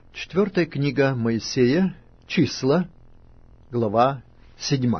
Четвертая книга Моисея, Числа, глава 7.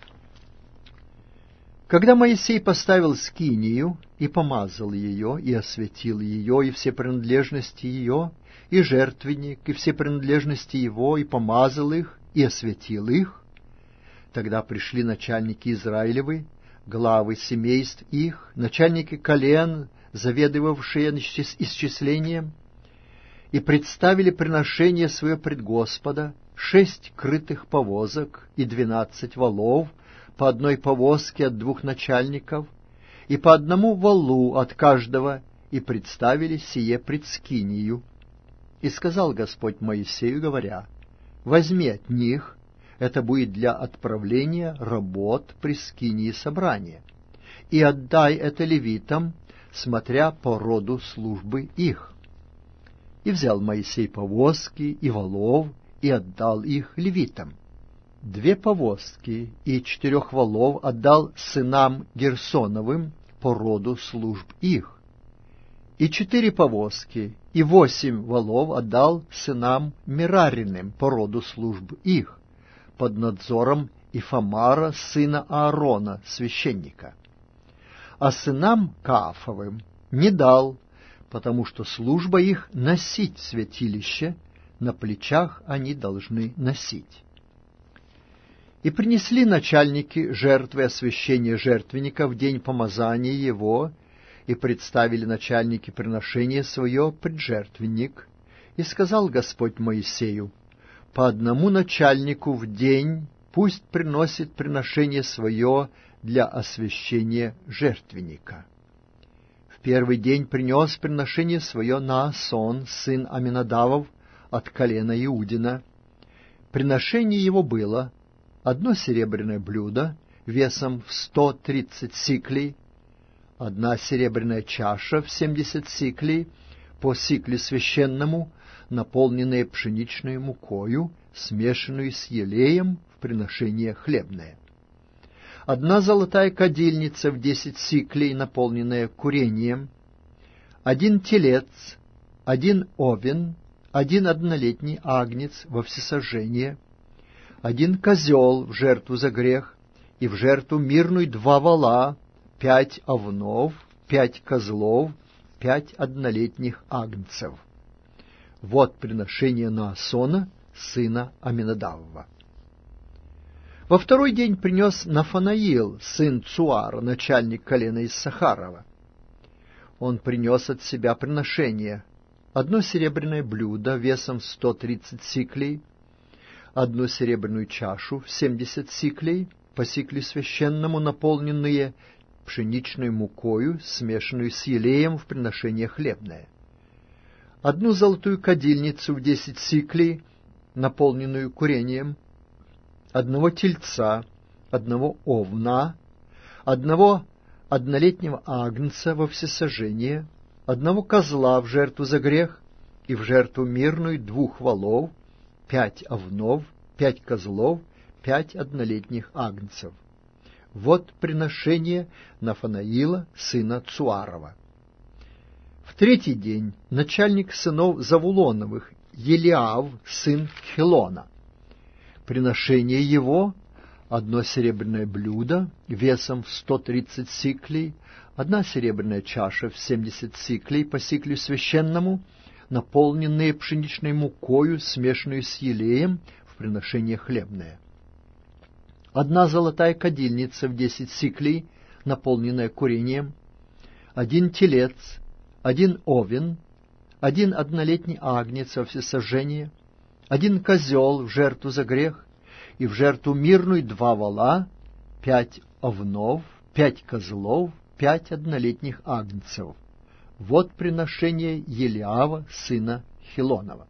Когда Моисей поставил скинию и помазал ее, и осветил ее, и все принадлежности ее, и жертвенник, и все принадлежности его, и помазал их, и осветил их, тогда пришли начальники Израилевы, главы семейств их, начальники колен, заведовавшие исчислением, и представили приношение свое пред Господа: 6 крытых повозок и 12 валов, по одной повозке от 2 начальников, и по одному валу от каждого, и представили сие пред скинию. И сказал Господь Моисею, говоря: возьми от них, это будет для отправления работ при скинии собрания, и отдай это левитам, смотря по роду службы их. И взял Моисей повозки и валов, и отдал их левитам. 2 повозки и 4 валов отдал сынам Герсоновым по роду служб их, и 4 повозки и 8 валов отдал сынам Мерариным по роду служб их, под надзором Ифамара, сына Аарона, священника. А сынам Каафовым не дал, потому что служба их носить святилище, на плечах они должны носить. И принесли начальники жертвы освящения жертвенника в день помазания его, и представили начальники приношение свое пред жертвенник. И сказал Господь Моисею: по одному начальнику в день пусть приносит приношение свое для освящения жертвенника. В первый день принес приношение свое Наасон, сын Аминадавов, от колена Иудина. Приношение его было: 1 серебряное блюдо весом в 130 сиклей, 1 серебряная чаша в 70 сиклей, по сикле священному, наполненная пшеничной мукою, смешанную с елеем в приношение хлебное. 1 золотая кадильница в 10 сиклей, наполненная курением, 1 телец, 1 овен, 1 однолетний агнец во всесожжение, 1 козел в жертву за грех, и в жертву мирную 2 вола, 5 овнов, 5 козлов, 5 однолетних агнцев. Вот приношение Наасона, сына Аминадавова. Во второй день принес Нафанаил, сын Цуара, начальник колена Иссахарова. Он принес от себя приношение: 1 серебряное блюдо весом 130 сиклей, 1 серебряную чашу в 70 сиклей, по сиклю священному, наполненные пшеничной мукою, смешанную с елеем в приношение хлебное, 1 золотую кадильницу в 10 сиклей, наполненную курением, 1 тельца, 1 овна, 1 однолетнего агнца во всесожжение, 1 козла в жертву за грех, и в жертву мирную 2 волов, 5 овнов, 5 козлов, 5 однолетних агнцев. Вот приношение Нафанаила, сына Цуарова. В третий день начальник сынов Завулоновых, Елиав, сын Хелона. Приношение его: 1 серебряное блюдо весом в 130 сиклей, 1 серебряная чаша в 70 сиклей по сиклю священному, наполненные пшеничной мукою, смешанную с елеем в приношение хлебное, 1 золотая кадильница в 10 сиклей, наполненная курением, 1 телец, 1 овен, 1 однолетний агнец во всесожжение, 1 козел в жертву за грех, и в жертву мирную 2 вола, 5 овнов, 5 козлов, 5 однолетних агнцев. Вот приношение Елиава, сына Хелонова.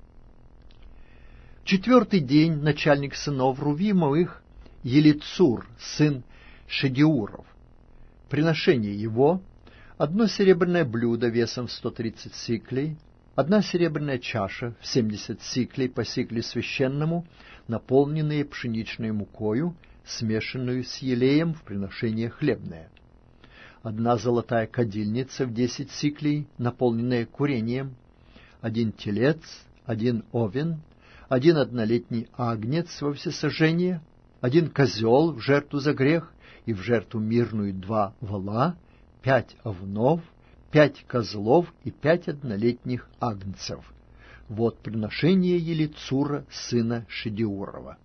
В 4-й день начальник сынов Рувимовых, Елицур, сын Шедеуров. Приношение его: 1 серебряное блюдо весом в 130 сиклей, 1 серебряная чаша в 70 сиклей по сиклю священному, наполненные пшеничной мукою, смешанную с елеем в приношение хлебное, 1 золотая кадильница в 10 сиклей, наполненная курением, 1 телец, один овен, один однолетний агнец во всесожжение, один козел в жертву за грех и в жертву мирную 2 вола, 5 овнов, 5 козлов и 5 однолетних агнцев. Вот приношение Елицура, сына Шедеурова.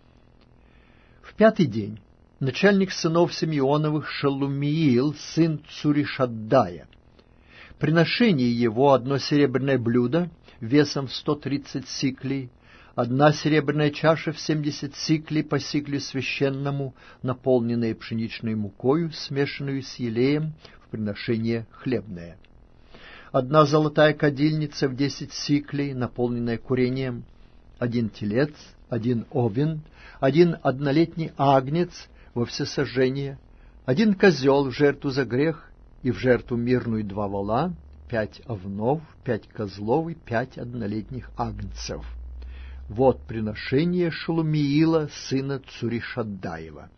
В 5-й день начальник сынов Симеоновых Шелумиил, сын Цуришаддая. Приношение его 1 серебряное блюдо весом в 130 сиклей, 1 серебряная чаша в 70 сиклей по сиклю священному, наполненная пшеничной мукою, смешанную с елеем, в приношение хлебное. 1 золотая кадильница в 10 сиклей, наполненная курением, 1 телец, 1 овен, 1 однолетний агнец во всесожжение, 1 козел в жертву за грех и в жертву мирную 2 вола, 5 овнов, 5 козлов и 5 однолетних агнцев. Вот приношение Шелумиила, сына Цуришаддаева.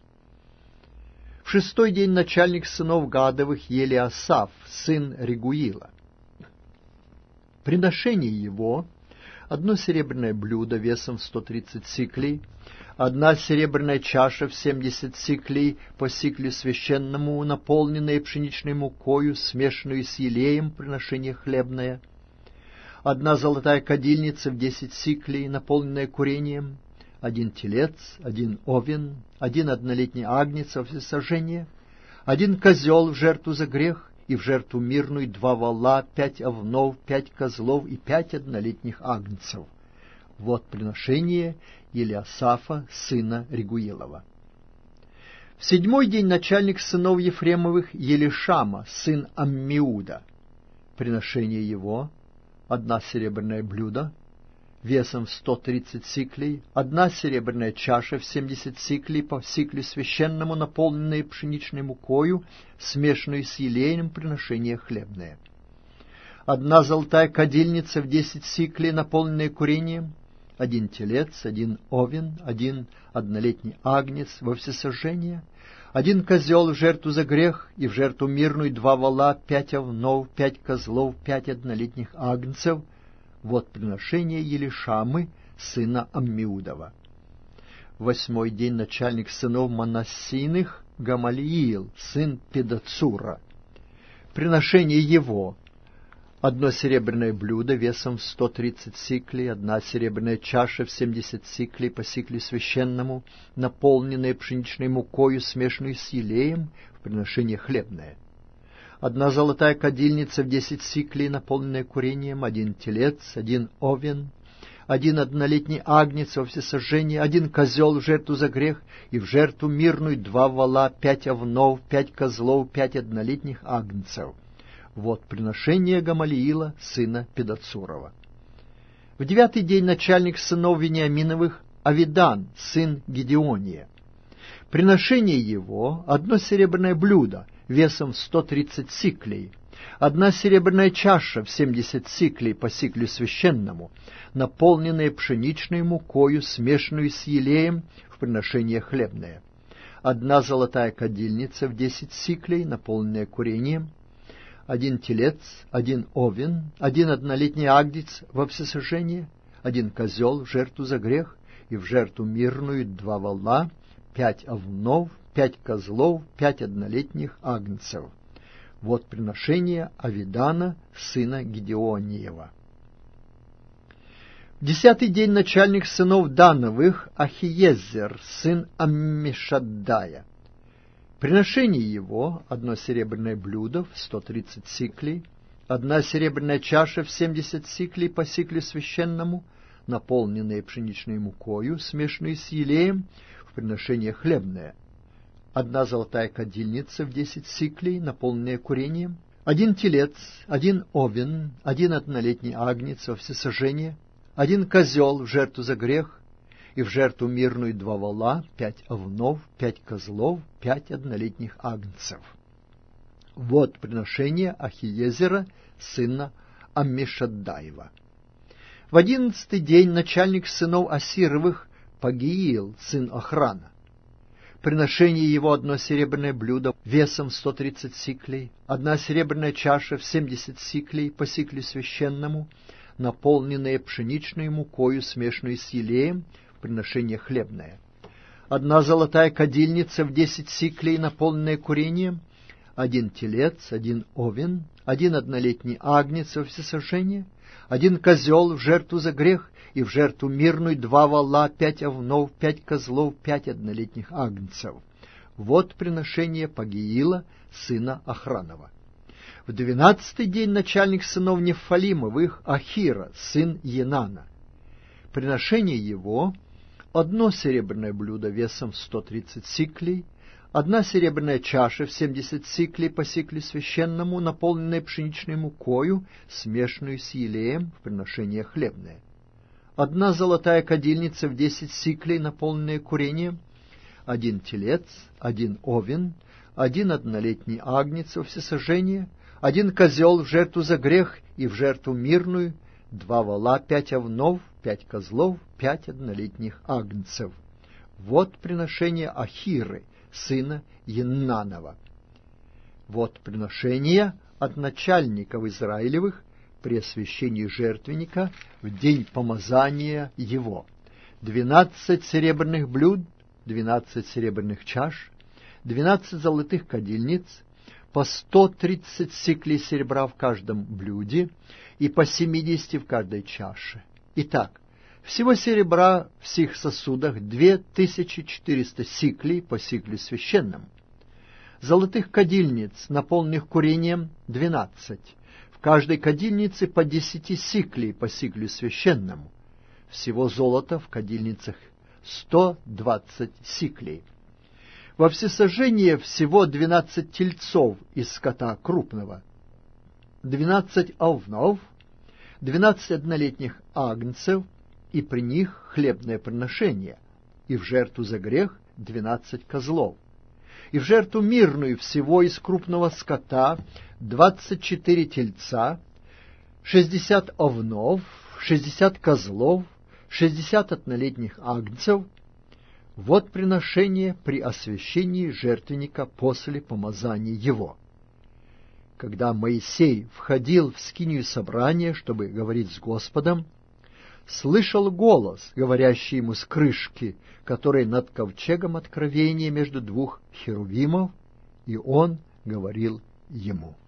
В 6-й день начальник сынов Гадовых Елиасаф, сын Регуила. Приношение его 1 серебряное блюдо весом в 130 сиклей, 1 серебряная чаша в 70 сиклей по сиклю священному, наполненная пшеничной мукою, смешанную с елеем, приношение хлебное, 1 золотая кадильница в 10 сиклей, наполненная курением, 1 телец, 1 овен, 1 однолетний агнец во всесожжение, 1 козел в жертву за грех и в жертву мирную 2 вола, 5 овнов, 5 козлов и 5 однолетних агнцев. Вот приношение Елиасафа, сына Регуилова. В 7-й день начальник сынов Ефремовых Елишама, сын Аммиуда. Приношение его 1 серебряное блюдо весом в 130 сиклей, 1 серебряная чаша в 70 сиклей по сиклю священному, наполненная пшеничной мукою, смешанную с елеем, приношение хлебное. 1 золотая кадильница в 10 сиклей, наполненная курением, 1 телец, 1 овен, 1 однолетний агнец во всесожжение, 1 козел в жертву за грех и в жертву мирную 2 вола, 5 овнов, 5 козлов, 5 однолетних агнцев. Вот приношение Елишамы, сына Аммиудова. В 8-й день начальник сынов Манассийных Гамалиил, сын Педацура. Приношение его 1 серебряное блюдо весом в 130 сиклей, 1 серебряная чаша в 70 сиклей по сиклю священному, наполненная пшеничной мукою, смешанную с елеем, в приношение хлебное. 1 золотая кадильница в 10 сиклей, наполненная курением, 1 телец, 1 овен, 1 однолетний агнец во всесожжение, 1 козел в жертву за грех и в жертву мирную 2 вола, 5 овнов, 5 козлов, 5 однолетних агнцев. Вот приношение Гамалиила, сына Педацурова. В 9-й день начальник сынов Вениаминовых Авидан, сын Гедеония. Приношение его 1 серебряное блюдо весом в 130 сиклей, 1 серебряная чаша в 70 сиклей по сиклю священному, наполненная пшеничной мукою, смешанную с елеем, в приношение хлебное, 1 золотая кадильница в 10 сиклей, наполненная курением, 1 телец, 1 овен, 1 однолетний агнец во всесожжение, 1 козел в жертву за грех и в жертву мирную 2 вола, 5 овнов, 5 козлов, 5 однолетних агнцев. Вот приношение Авидана, сына Гедеониева. В 10-й день начальник сынов Дановых Ахиезер, сын Аммишаддая. Приношение его 1 серебряное блюдо в 130 сиклей, 1 серебряная чаша в 70 сиклей по сиклю священному, наполненная пшеничной мукою, смешанной с елеем, в приношение хлебное, 1 золотая кадильница в 10 сиклей, наполненная курением, 1 телец, 1 овен, 1 однолетний агнец во всесожжение, 1 козел в жертву за грех и в жертву мирную 2 вола, 5 овнов, 5 козлов, 5 однолетних агнцев. Вот приношение Ахиезера, сына Аммишаддаева. В 11-й день начальник сынов Асировых Пагиил, сын Охрана. Приношение его 1 серебряное блюдо весом 130 сиклей, 1 серебряная чаша в 70 сиклей по сиклю священному, наполненные пшеничной мукою, смешанной с елеем, в приношение хлебное. 1 золотая кадильница в 10 сиклей, наполненная курением, 1 телец, 1 овен, 1 однолетний агнец во всесожжение, 1 козел в жертву за грех, и в жертву мирную 2 вола, 5 овнов, 5 козлов, 5 однолетних агнцев. Вот приношение Пагиила, сына Охранова. В 12-й день начальник сынов Нефалимовых Ахира, сын Енана. Приношение его — 1 серебряное блюдо весом в 130 сиклей, 1 серебряная чаша в 70 сиклей по сикле священному, наполненная пшеничной мукою, смешанную с елеем, в приношение хлебное. 1 золотая кадильница в 10 сиклей, наполненная курением, 1 телец, 1 овен, 1 однолетний агнец во всесожжение, 1 козел в жертву за грех и в жертву мирную, 2 вола, 5 овнов, 5 козлов, 5 однолетних агнцев. Вот приношение Ахиры, сына Енанова. Вот приношение от начальников Израилевых при освящении жертвенника в день помазания его: 12 серебряных блюд, 12 серебряных чаш, 12 золотых кадильниц, по 130 сиклей серебра в каждом блюде и по 70 в каждой чаше. Итак, всего серебра в сих сосудах 2400 сиклей по сиклю священному. Золотых кадильниц, наполненных курением, 12, в каждой кадильнице по 10 сиклей по сиклю священному. Всего золота в кадильницах 120 сиклей. Во всесожжение всего 12 тельцов из скота крупного, 12 овнов, 12 однолетних агнцев, и при них хлебное приношение, и в жертву за грех 12 козлов, и в жертву мирную всего из крупного скота 24 тельца, 60 овнов, 60 козлов, 60 однолетних агнцев. Вот приношение при освящении жертвенника после помазания его. Когда Моисей входил в скинию собрания, чтобы говорить с Господом, слышал голос, говорящий ему с крышки, который над ковчегом откровения между 2 херувимов, и он говорил ему: